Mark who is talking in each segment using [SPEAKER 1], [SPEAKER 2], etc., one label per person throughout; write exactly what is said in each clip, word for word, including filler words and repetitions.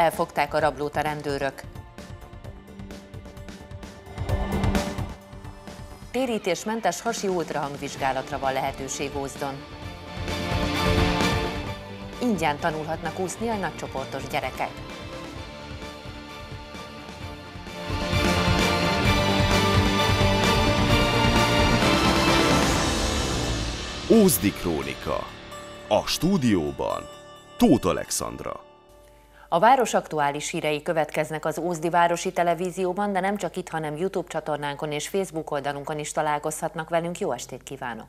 [SPEAKER 1] elfogták a rablót a rendőrök. Térítésmentes hasi ultrahangvizsgálatra van lehetőség Ózdon. Ingyen tanulhatnak úszni a nagycsoportos gyerekek.
[SPEAKER 2] Ózdi Krónika. A stúdióban Tóth Alexandra.
[SPEAKER 1] A város aktuális hírei következnek az Ózdi Városi Televízióban, de nem csak itt, hanem YouTube csatornánkon és Facebook oldalunkon is találkozhatnak velünk. Jó estét kívánok!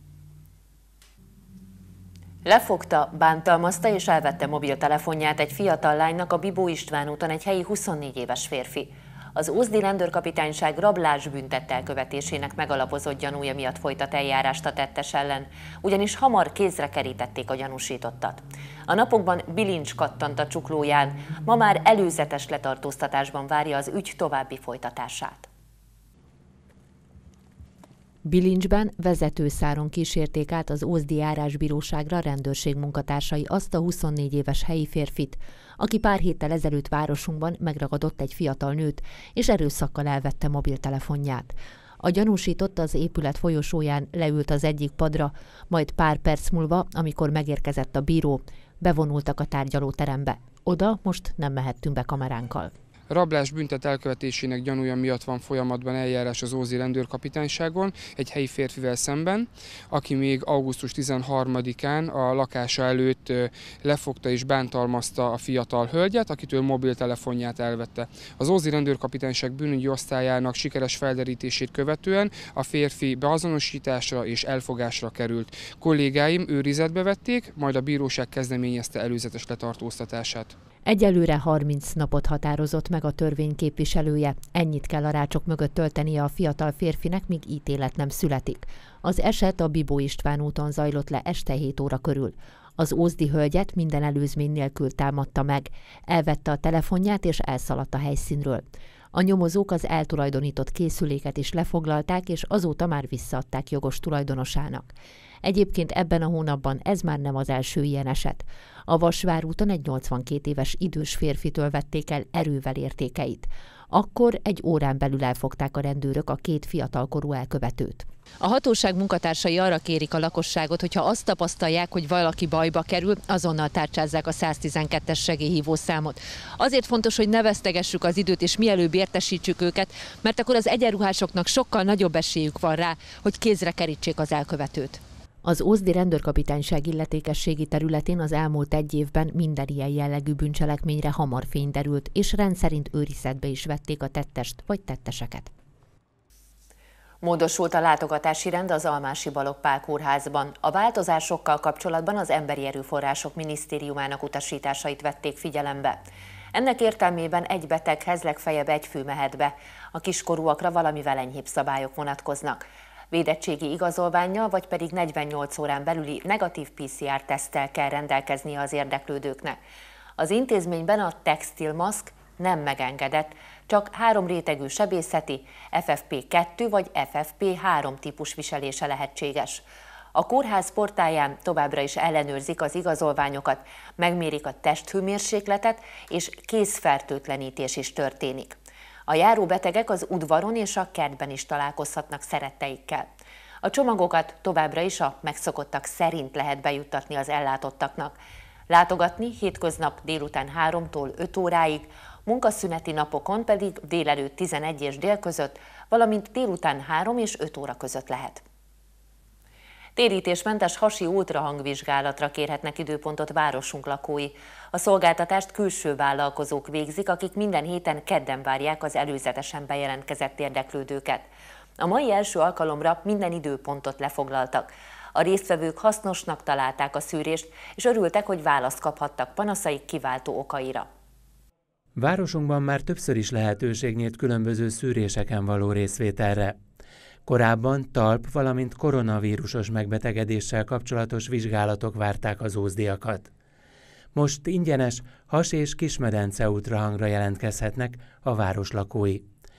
[SPEAKER 1] Lefogta, bántalmazta és elvette mobiltelefonját egy fiatal lánynak a Bibó István úton egy helyi huszonnégy éves férfi. Az ózdi rendőrkapitányság rablásbűntett elkövetésének megalapozott gyanúja miatt folytat eljárást a tettes ellen, ugyanis hamar kézre kerítették a gyanúsítottat. A napokban bilincs kattant a csuklóján, ma már előzetes letartóztatásban várja az ügy további folytatását. Bilincsben vezetőszáron kísérték át az ózdi járásbíróságra rendőrség munkatársai azt a huszonnégy éves helyi férfit, aki pár héttel ezelőtt városunkban megragadott egy fiatal nőt, és erőszakkal elvette mobiltelefonját. A gyanúsított az épület folyosóján leült az egyik padra, majd pár perc múlva, amikor megérkezett a bíró, bevonultak a tárgyalóterembe. Oda most nem mehettünk be kameránkkal.
[SPEAKER 3] Rablás büntet elkövetésének gyanúja miatt van folyamatban eljárás az ózdi rendőrkapitányságon egy helyi férfivel szemben, aki még augusztus tizenharmadikán a lakása előtt lefogta és bántalmazta a fiatal hölgyet, akitől mobiltelefonját elvette. Az ózdi rendőrkapitányság bűnügyi osztályának sikeres felderítését követően a férfi beazonosításra és elfogásra került. Kollégáim őrizetbe vették, majd a bíróság kezdeményezte előzetes letartóztatását. Egyelőre
[SPEAKER 1] harminc napot határozott meg a törvény képviselője. Ennyit kell a rácsok mögött töltenie a fiatal férfinek, míg ítélet nem születik. Az eset a Bibó István úton zajlott le este hét óra körül. Az ózdi hölgyet minden előzmény nélkül támadta meg, elvette a telefonját és elszaladt a helyszínről. A nyomozók az eltulajdonított készüléket is lefoglalták, és azóta már visszaadták jogos tulajdonosának. Egyébként ebben a hónapban ez már nem az első ilyen eset. A Vasvár úton egy nyolcvankét éves idős férfitől vették el erővel értékeit. Akkor egy órán belül elfogták a rendőrök a két fiatalkorú elkövetőt. A hatóság munkatársai arra kérik a lakosságot, hogyha azt tapasztalják, hogy valaki bajba kerül, azonnal tárcsázzák a száztizenkettes segélyhívó számot. Azért fontos, hogy ne vesztegessük az időt és mielőbb értesítsük őket, mert akkor az egyenruhásoknak sokkal nagyobb esélyük van rá, hogy kézre kerítsék az elkövetőt. Az ózdi rendőrkapitányság illetékességi területén az elmúlt egy évben minden ilyen jellegű bűncselekményre hamar fény derült, és rendszerint őrizetbe is vették a tettest vagy tetteseket. Módosult a látogatási rend az Almási Balogh Pál kórházban. A változásokkal kapcsolatban az Emberi Erőforrások Minisztériumának utasításait vették figyelembe. Ennek értelmében egy beteghez legfeljebb egy fő mehet be, a kiskorúakra valamivel enyhébb szabályok vonatkoznak. Védettségi igazolvánnyal vagy pedig negyvennyolc órán belüli negatív pé cé er teszttel kell rendelkeznie az érdeklődőknek. Az intézményben a textilmaszk nem megengedett, csak három rétegű sebészeti, ef ef pé kettő vagy ef ef pé három típus viselése lehetséges. A kórház portáján továbbra is ellenőrzik az igazolványokat, megmérik a testhőmérsékletet és kézfertőtlenítés is történik. A járóbetegek az udvaron és a kertben is találkozhatnak szeretteikkel. A csomagokat továbbra is a megszokottak szerint lehet bejuttatni az ellátottaknak. Látogatni hétköznap délután háromtól öt óráig, munkaszüneti napokon pedig délelőtt tizenegy és dél között, valamint délután három és öt óra között lehet. Térítésmentes hasi ultrahangvizsgálatra kérhetnek időpontot városunk lakói. A szolgáltatást külső vállalkozók végzik, akik minden héten kedden várják az előzetesen bejelentkezett érdeklődőket. A mai első alkalomra minden időpontot lefoglaltak. A résztvevők hasznosnak találták a szűrést, és örültek, hogy választ kaphattak panaszaik kiváltó okaira.
[SPEAKER 4] Városunkban már többször is lehetőség nyílt különböző szűréseken való részvételre. Korábban talp, valamint koronavírusos megbetegedéssel kapcsolatos vizsgálatok várták az ózdiakat. Most ingyenes has- és kismedence ultrahangra jelentkezhetnek a város lakói.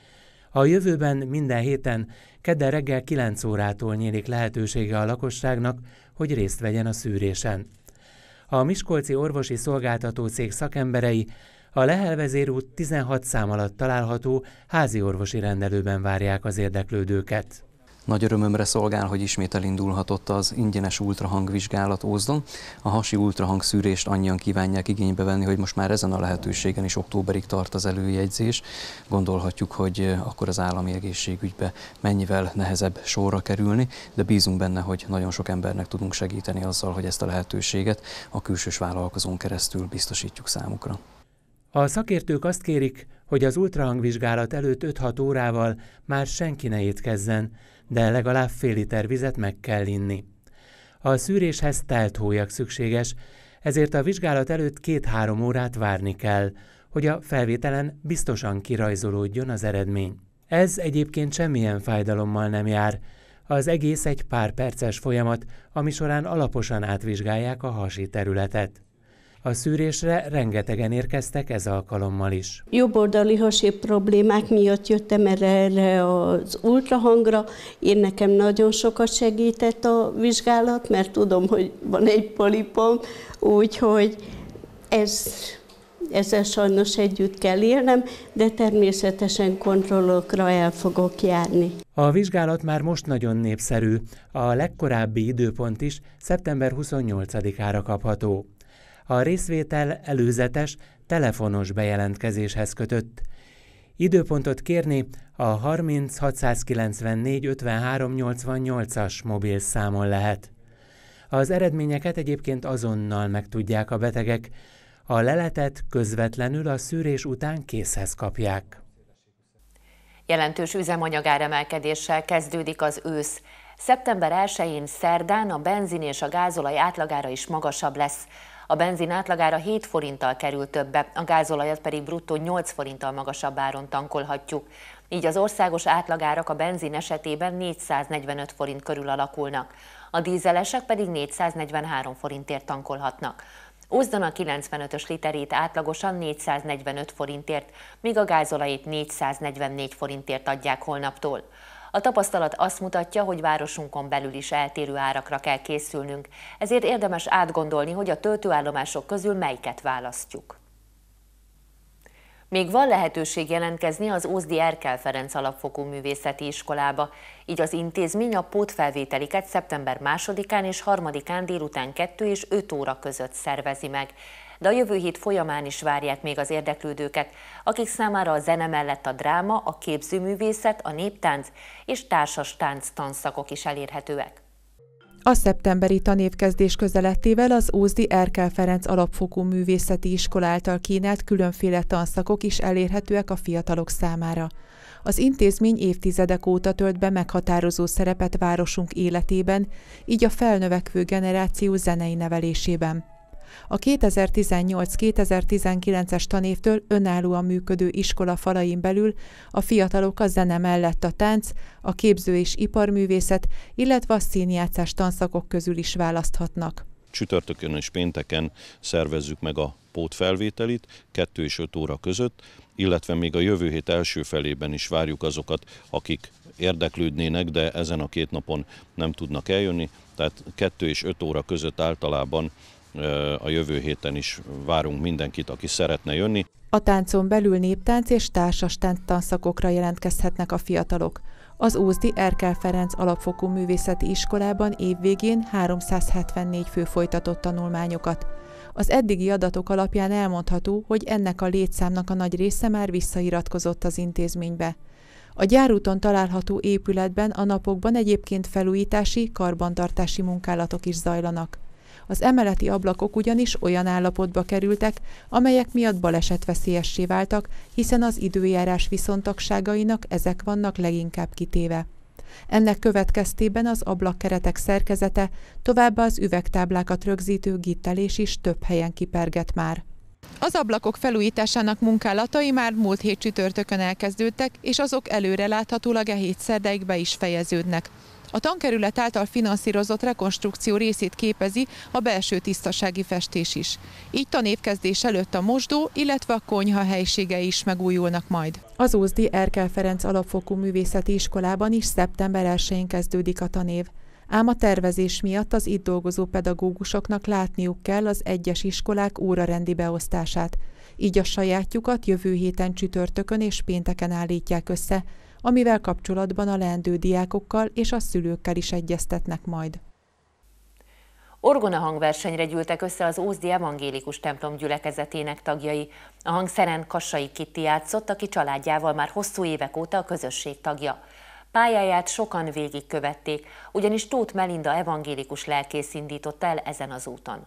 [SPEAKER 4] A jövőben minden héten kedden reggel kilenc órától nyílik lehetősége a lakosságnak, hogy részt vegyen a szűrésen. A Miskolci Orvosi Szolgáltató Cég szakemberei A Lehel vezérút tizenhat szám alatt található házi orvosi rendelőben várják az érdeklődőket.
[SPEAKER 5] Nagy örömömre szolgál, hogy ismét elindulhatott az ingyenes ultrahangvizsgálat Ózdon. A hasi ultrahangszűrést annyian kívánják igénybe venni, hogy most már ezen a lehetőségen is októberig tart az előjegyzés. Gondolhatjuk, hogy akkor az állami egészségügybe mennyivel nehezebb sorra kerülni, de bízunk benne, hogy nagyon sok embernek tudunk segíteni azzal, hogy ezt a lehetőséget a külsős vállalkozón keresztül biztosítjuk számukra.
[SPEAKER 4] A szakértők azt kérik, hogy az ultrahangvizsgálat előtt öt-hat órával már senki ne étkezzen, de legalább fél liter vizet meg kell inni. A szűréshez telt hólyag szükséges, ezért a vizsgálat előtt két-három órát várni kell, hogy a felvételen biztosan kirajzolódjon az eredmény. Ez egyébként semmilyen fájdalommal nem jár. Az egész egy pár perces folyamat, ami során alaposan átvizsgálják a hasi területet. A szűrésre rengetegen érkeztek ez alkalommal is.
[SPEAKER 6] Jobboldali hasi problémák miatt jöttem erre, erre az ultrahangra. Én nekem nagyon sokat segített a vizsgálat, mert tudom, hogy van egy polipom, úgyhogy ez, ezzel sajnos együtt kell élnem, de természetesen kontrollokra el fogok járni.
[SPEAKER 4] A vizsgálat már most nagyon népszerű, a legkorábbi időpont is szeptember huszonnyolcadikára kapható. A részvétel előzetes, telefonos bejelentkezéshez kötött. Időpontot kérni a harminc hatszázkilencvennégy ötvenhárom nyolcvannyolcas mobil számon lehet. Az eredményeket egyébként azonnal megtudják a betegek, a leletet közvetlenül a szűrés után készhez kapják.
[SPEAKER 1] Jelentős üzemanyagáremelkedéssel kezdődik az ősz. szeptember elsején szerdán a benzin és a gázolaj átlagára is magasabb lesz. A benzin átlagára hét forinttal kerül többe, a gázolajat pedig bruttó nyolc forinttal magasabb áron tankolhatjuk. Így az országos átlagárak a benzin esetében négyszáznegyvenöt forint körül alakulnak, a dízelesek pedig négyszáznegyvenhárom forintért tankolhatnak. Ózdon a kilencvenötös literét átlagosan négyszáznegyvenöt forintért, míg a gázolajét négyszáznegyvennégy forintért adják holnaptól. A tapasztalat azt mutatja, hogy városunkon belül is eltérő árakra kell készülnünk, ezért érdemes átgondolni, hogy a töltőállomások közül melyiket választjuk. Még van lehetőség jelentkezni az ózdi Erkel Ferenc Alapfokú Művészeti Iskolába, így az intézmény a pótfelvételiket szeptember másodikán és harmadikán délután kettő és öt óra között szervezi meg. De a jövő hét folyamán is várják még az érdeklődőket, akik számára a zene mellett a dráma, a képzőművészet, a néptánc és társas tánc tanszakok is elérhetőek.
[SPEAKER 7] A szeptemberi tanévkezdés közelettével az ózdi Erkel Ferenc Alapfokú Művészeti Iskola által kínált különféle tanszakok is elérhetőek a fiatalok számára. Az intézmény évtizedek óta tölt be meghatározó szerepet városunk életében, így a felnövekvő generáció zenei nevelésében. A kétezer-tizennyolc kétezer-tizenkilences tanévtől önállóan működő iskola falain belül a fiatalok a zene mellett a tánc, a képző- és iparművészet, illetve a színjátszás tanszakok közül is választhatnak.
[SPEAKER 8] Csütörtökön és pénteken szervezzük meg a pótfelvételit kettő és öt óra között, illetve még a jövő hét első felében is várjuk azokat, akik érdeklődnének, de ezen a két napon nem tudnak eljönni, tehát kettő és öt óra között általában a jövő héten is várunk mindenkit, aki szeretne jönni.
[SPEAKER 7] A táncon belül néptánc és társas tánc tanszakokra jelentkezhetnek a fiatalok. Az ózdi Erkel Ferenc Alapfokú Művészeti Iskolában évvégén háromszázhetvennégy fő folytatott tanulmányokat. Az eddigi adatok alapján elmondható, hogy ennek a létszámnak a nagy része már visszairatkozott az intézménybe. A gyárúton található épületben a napokban egyébként felújítási, karbantartási munkálatok is zajlanak. Az emeleti ablakok ugyanis olyan állapotba kerültek, amelyek miatt balesetveszélyessé váltak, hiszen az időjárás viszontagságainak ezek vannak leginkább kitéve. Ennek következtében az ablakkeretek szerkezete, továbbá az üvegtáblákat rögzítő gittelés is több helyen kipergett már. Az ablakok felújításának munkálatai már múlt hét csütörtökön elkezdődtek, és azok előreláthatólag e hét szerdáig be is fejeződnek. A tankerület által finanszírozott rekonstrukció részét képezi a belső tisztasági festés is. Így tanévkezdés előtt a mosdó, illetve a konyha helységei is megújulnak majd. Az ózdi Erkel Ferenc Alapfokú Művészeti Iskolában is szeptember elsején kezdődik a tanév. Ám a tervezés miatt az itt dolgozó pedagógusoknak látniuk kell az egyes iskolák órarendi beosztását. így a sajátjukat jövő héten csütörtökön és pénteken állítják össze, amivel kapcsolatban a leendő diákokkal és a szülőkkel is egyeztetnek majd.
[SPEAKER 1] Orgona hangversenyre gyűltek össze az ózdi evangélikus templom gyülekezetének tagjai. A hangszeren Kassai Kitti játszott, aki családjával már hosszú évek óta a közösség tagja. Pályáját sokan végigkövették, ugyanis Tóth Melinda evangélikus lelkész indította el ezen az úton.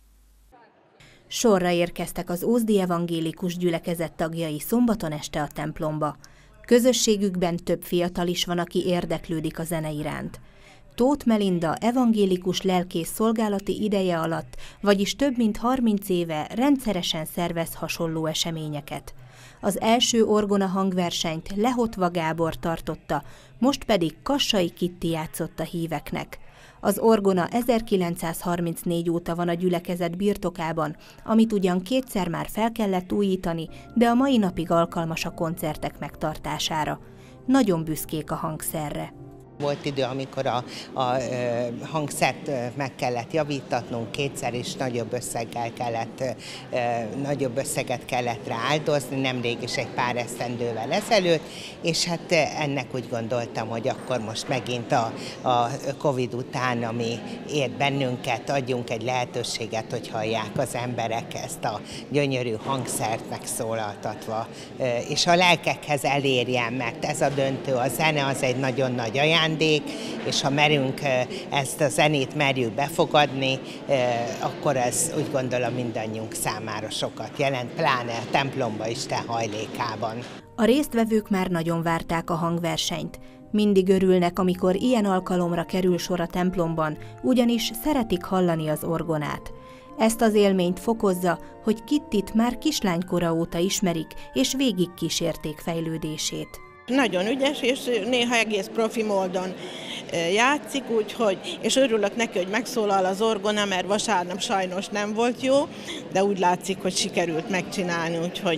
[SPEAKER 9] Sorra érkeztek az ózdi evangélikus gyülekezet tagjai szombaton este a templomba. Közösségükben több fiatal is van, aki érdeklődik a zene iránt. Tóth Melinda evangélikus lelkész szolgálati ideje alatt, vagyis több mint harminc éve rendszeresen szervez hasonló eseményeket. Az első orgona hangversenyt Lehotva Gábor tartotta, most pedig Kassai Kitti játszott a híveknek. Az orgona ezerkilencszázharmincnégy óta van a gyülekezet birtokában, amit ugyan kétszer már fel kellett újítani, de a mai napig alkalmas a koncertek megtartására. Nagyon büszkék a hangszerre.
[SPEAKER 10] Volt idő, amikor a, a hangszert meg kellett javítatnunk, kétszer is nagyobb összeggel kellett, nagyobb összeget kellett rá áldozni, nemrég is egy pár esztendővel ezelőtt, és hát ennek úgy gondoltam, hogy akkor most megint a, a Covid után, ami ért bennünket, adjunk egy lehetőséget, hogy hallják az emberek ezt a gyönyörű hangszert megszólaltatva, és a lelkekhez elérjen, mert ez a döntő, a zene az egy nagyon nagy ajándék, és ha merünk ezt a zenét merjük befogadni, akkor ez úgy gondolom mindannyiunk számára sokat jelent, pláne a templomba Isten hajlékában.
[SPEAKER 9] A résztvevők már nagyon várták a hangversenyt. Mindig örülnek, amikor ilyen alkalomra kerül sor a templomban, ugyanis szeretik hallani az orgonát. Ezt az élményt fokozza, hogy Kittit már kislánykora óta ismerik, és végig kísérték fejlődését.
[SPEAKER 11] Nagyon ügyes, és néha egész profi módon játszik, úgyhogy, és örülök neki, hogy megszólal az orgona, mert vasárnap sajnos nem volt jó, de úgy látszik, hogy sikerült megcsinálni, úgyhogy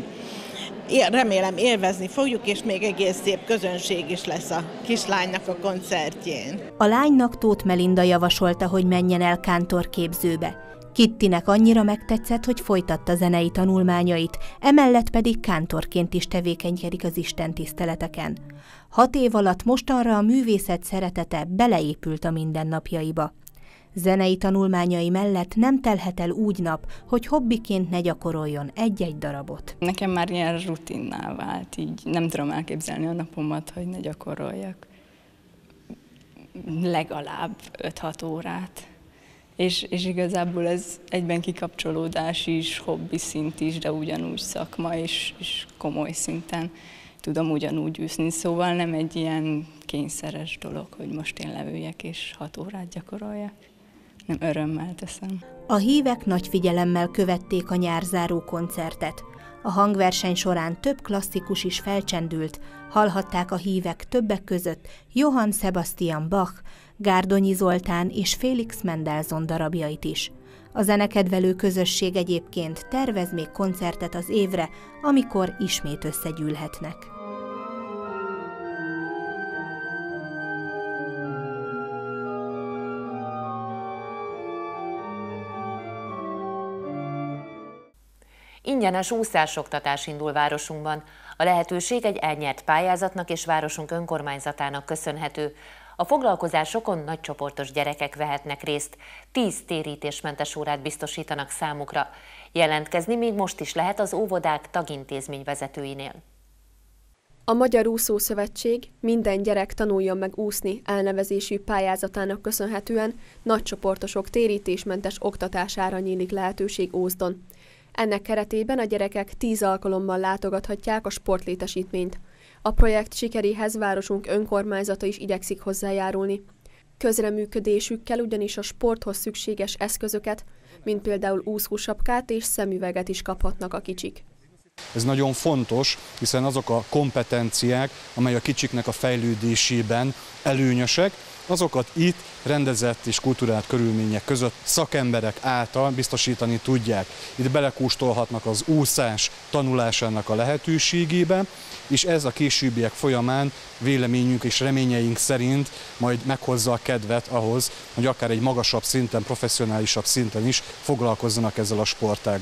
[SPEAKER 11] remélem élvezni fogjuk, és még egész szép közönség is lesz a kislánynak a koncertjén.
[SPEAKER 9] A lánynak Tóth Melinda javasolta, hogy menjen el kántorképzőbe. Kittinek annyira megtetszett, hogy folytatta zenei tanulmányait, emellett pedig kántorként is tevékenykedik az istentiszteleteken. Hat év alatt mostanra a művészet szeretete beleépült a mindennapjaiba. Zenei tanulmányai mellett nem telhet el úgy nap, hogy hobbiként ne gyakoroljon egy-egy darabot.
[SPEAKER 12] Nekem már ilyen rutinná vált, így nem tudom elképzelni a napomat, hogy ne gyakoroljak legalább öt-hat órát. És, és igazából ez egyben kikapcsolódás is, hobbi szint is, de ugyanúgy szakma és, és komoly szinten tudom ugyanúgy űszni. Szóval nem egy ilyen kényszeres dolog, hogy most én leüljek és hat órát gyakoroljak. Nem, örömmel teszem.
[SPEAKER 9] A hívek nagy figyelemmel követték a nyárzáró koncertet. A hangverseny során több klasszikus is felcsendült, hallhatták a hívek többek között Johann Sebastian Bach, Gárdonyi Zoltán és Félix Mendelssohn darabjait is. A zenekedvelő közösség egyébként tervez még koncertet az évre, amikor ismét összegyűlhetnek.
[SPEAKER 1] Ingyenes úszásoktatás indul városunkban. A lehetőség egy elnyert pályázatnak és városunk önkormányzatának köszönhető. A foglalkozásokon nagycsoportos gyerekek vehetnek részt, tíz térítésmentes órát biztosítanak számukra. Jelentkezni még most is lehet az óvodák tagintézmény vezetőinél.
[SPEAKER 13] A Magyar Úszószövetség Minden gyerek tanuljon meg úszni elnevezésű pályázatának köszönhetően nagycsoportosok térítésmentes oktatására nyílik lehetőség Ózdon. Ennek keretében a gyerekek tíz alkalommal látogathatják a sportlétesítményt. A projekt sikeréhez városunk önkormányzata is igyekszik hozzájárulni. Közreműködésükkel ugyanis a sporthoz szükséges eszközöket, mint például úszósapkát és szemüveget is kaphatnak a kicsik.
[SPEAKER 14] Ez nagyon fontos, hiszen azok a kompetenciák, amely a kicsiknek a fejlődésében előnyösek, azokat itt rendezett és kulturált körülmények között szakemberek által biztosítani tudják. Itt belekóstolhatnak az úszás tanulásának a lehetőségébe, és ez a későbbiek folyamán véleményünk és reményeink szerint majd meghozza a kedvet ahhoz, hogy akár egy magasabb szinten, professzionálisabb szinten is foglalkozzanak ezzel a sportággal.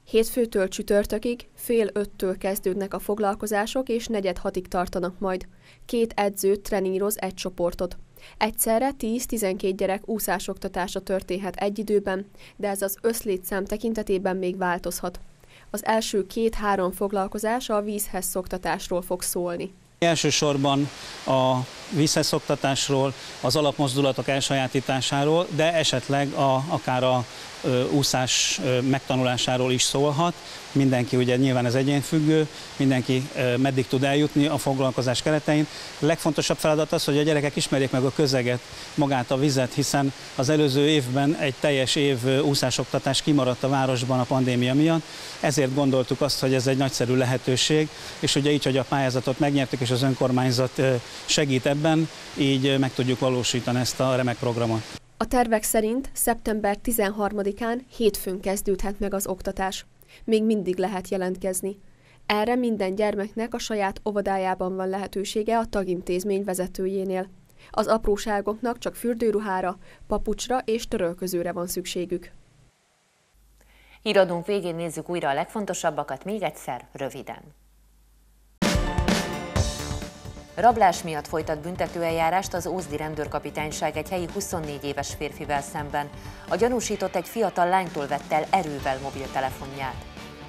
[SPEAKER 13] Hétfőtől csütörtökig fél öttől kezdődnek a foglalkozások, és negyed hatig tartanak majd. Két edző treníroz egy csoportot. Egyszerre tíz-tizenkét gyerek úszásoktatása történhet egy időben, de ez az összlétszám tekintetében még változhat. Az első két-három foglalkozás a vízhez szoktatásról fog szólni.
[SPEAKER 15] Elsősorban a vízhez szoktatásról, az alapmozdulatok elsajátításáról, de esetleg a, akár a ö, úszás ö, megtanulásáról is szólhat. Mindenki, ugye nyilván ez egyénfüggő, mindenki ö, meddig tud eljutni a foglalkozás keretein. A legfontosabb feladat az, hogy a gyerekek ismerjék meg a közeget, magát a vizet, hiszen az előző évben egy teljes év úszásoktatás kimaradt a városban a pandémia miatt. Ezért gondoltuk azt, hogy ez egy nagyszerű lehetőség, és ugye így, hogy a pályázatot megnyertük, és az önkormányzat segít ebben, így meg tudjuk valósítani ezt a remek programot.
[SPEAKER 13] A tervek szerint szeptember tizenharmadikán hétfőn kezdődhet meg az oktatás. Még mindig lehet jelentkezni. Erre minden gyermeknek a saját óvodájában van lehetősége a tagintézmény vezetőjénél. Az apróságoknak csak fürdőruhára, papucsra és törölközőre van szükségük.
[SPEAKER 1] Híradónk végén nézzük újra a legfontosabbakat, még egyszer röviden. Rablás miatt folytat büntetőeljárást az ózdi rendőrkapitányság egy helyi huszonnégy éves férfivel szemben. A gyanúsított egy fiatal lánytól vett el erővel mobiltelefonját.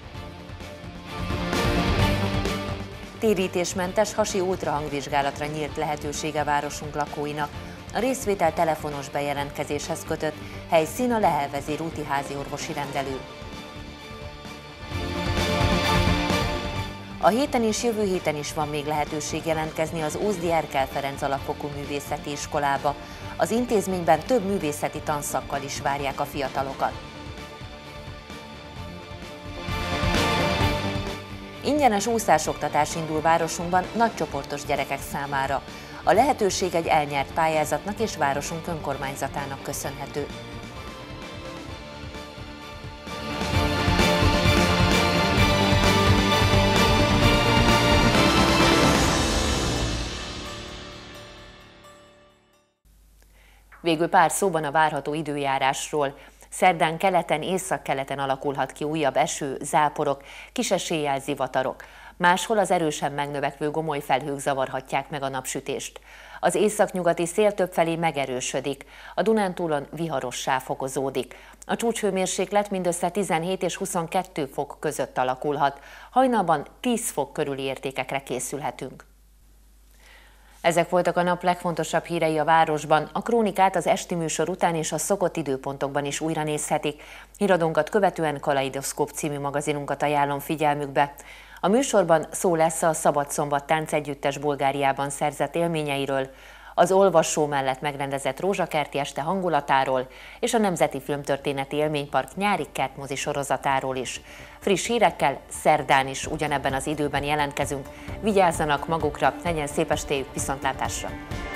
[SPEAKER 1] Térítésmentes hasi ultrahangvizsgálatra nyílt lehetősége városunk lakóinak. A részvétel telefonos bejelentkezéshez kötött, helyszín a Lehelvezér úti házi orvosi rendelő. A héten és jövő héten is van még lehetőség jelentkezni az Ózdi Erkel Ferenc Alapfokú Művészeti Iskolába. Az intézményben több művészeti tanszakkal is várják a fiatalokat. Ingyenes úszásoktatás indul városunkban nagycsoportos gyerekek számára. A lehetőség egy elnyert pályázatnak és városunk önkormányzatának köszönhető. Végül pár szóban a várható időjárásról. Szerdán keleten, északkeleten alakulhat ki újabb eső, záporok, kis eséllyel zivatarok. Máshol az erősen megnövekvő gomoly felhők zavarhatják meg a napsütést. Az északnyugati szél többfelé megerősödik, a Dunántúlon viharossá fokozódik. A csúcshőmérséklet mindössze tizenhét és huszonkettő fok között alakulhat, hajnalban tíz fok körüli értékekre készülhetünk. Ezek voltak a nap legfontosabb hírei a városban. A krónikát az esti műsor után és a szokott időpontokban is újra nézhetik. Híradónkat követően Kaleidoszkóp című magazinunkat ajánlom figyelmükbe. A műsorban szó lesz a Szabad Szombat táncegyüttes Bulgáriában szerzett élményeiről, az olvasó mellett megrendezett rózsakerti este hangulatáról és a Nemzeti Filmtörténeti Élménypark nyári kertmozi sorozatáról is. Friss hírekkel szerdán is ugyanebben az időben jelentkezünk. Vigyázzanak magukra, legyen szép estéjük, viszontlátásra!